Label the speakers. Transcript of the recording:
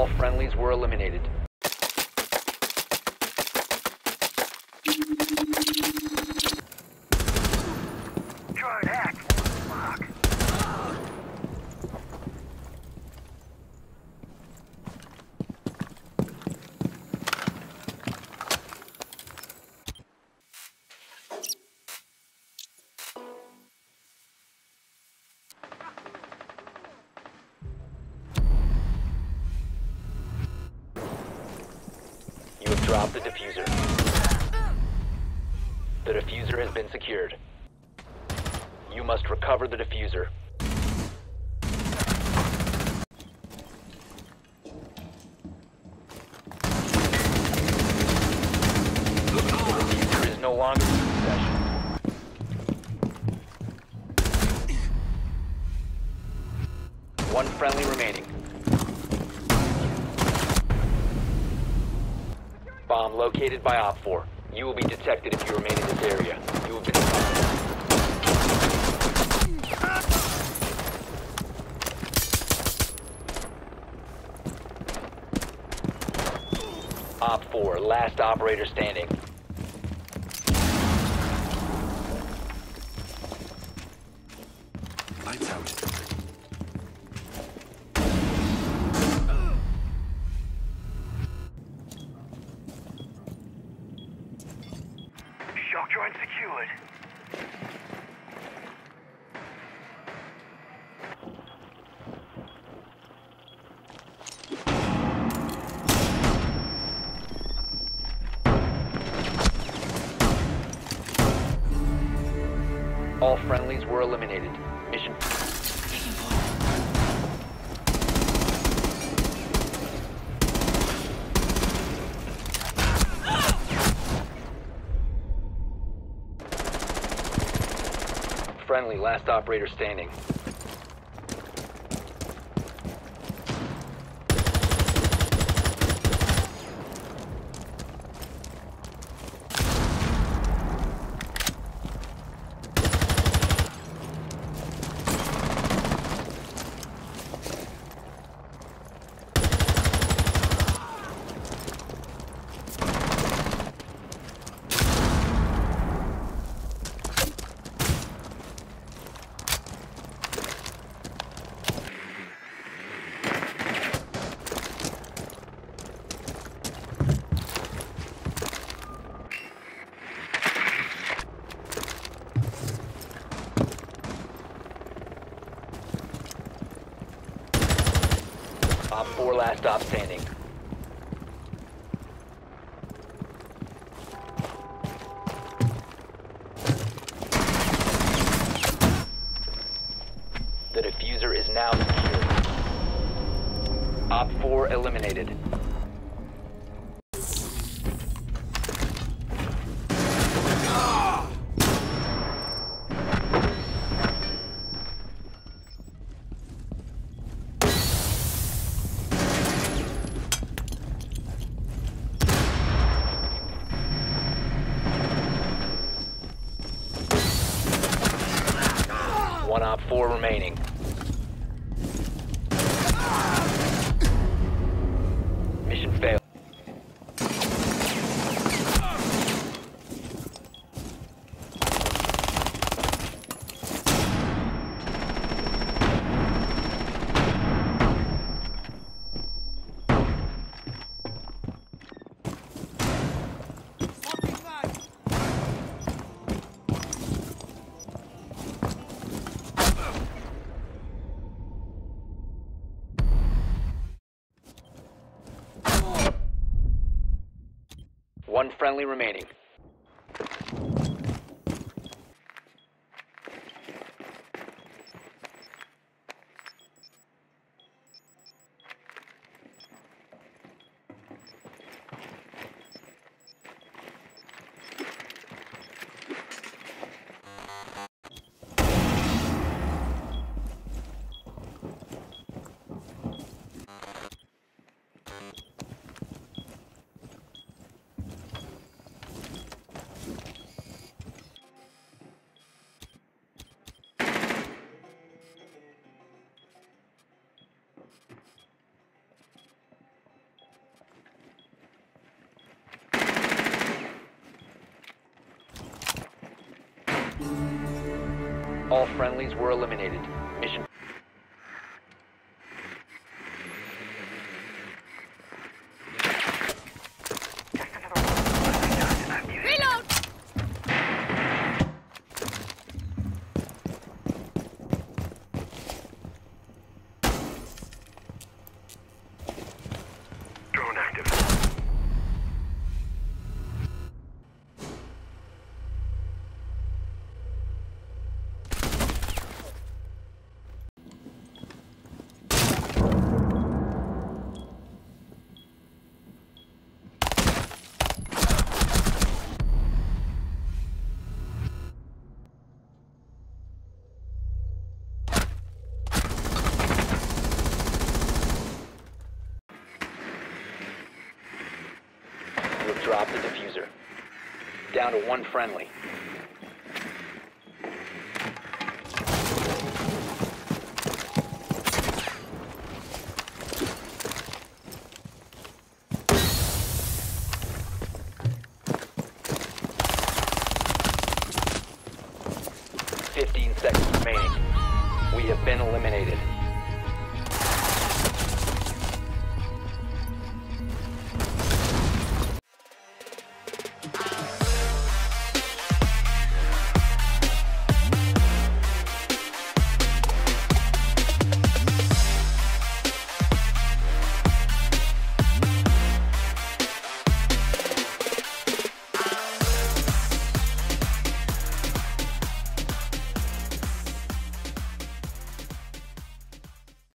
Speaker 1: friendlies were eliminated.
Speaker 2: Try and hack. Fuck.
Speaker 1: You have dropped the diffuser. The diffuser has been secured. You must recover the diffuser. The diffuser is no longer in possession. One friendly remaining. Bomb located by Op 4. You will be detected if you remain in this area. You have been spotted. Op 4, last operator standing.
Speaker 3: Lights out.
Speaker 2: Shock joint secured.
Speaker 1: All friendlies were eliminated. Mission. Friendly, last operator standing. Op 4 last stop standing. The diffuser is now secure. Op 4 eliminated. One Op 4 remaining. Mission failed. One friendly remaining. All friendlies were eliminated. Mission.
Speaker 3: Reload!
Speaker 2: Drone active.
Speaker 1: You have dropped the diffuser. Down to one friendly.